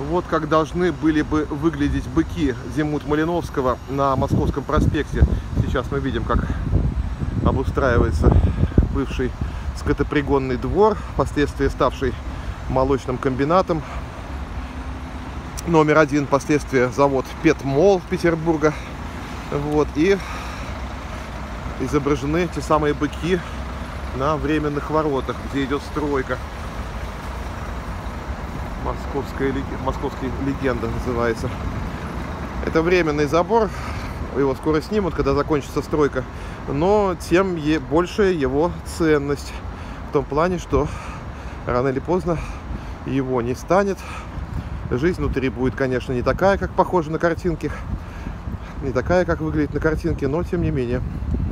Вот как должны были бы выглядеть быки Зимут-Малиновского на Московском проспекте. Сейчас мы видим, как обустраивается бывший скотопригонный двор, впоследствии ставший молочным комбинатом номер 1, впоследствии завод Петмол Петербурга. Вот, и изображены те самые быки на временных воротах, где идет стройка. Московская легенда называется. Это временный забор, его скоро снимут, когда закончится стройка, но тем больше его ценность, в том плане, что рано или поздно его не станет. Жизнь внутри будет, конечно, не такая, как похожа на картинке, не такая, как выглядит на картинке, но тем не менее.